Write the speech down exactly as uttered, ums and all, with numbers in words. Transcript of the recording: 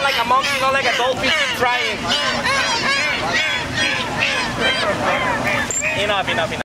like a monkey, not like a dolphin crying. Enough, enough, enough.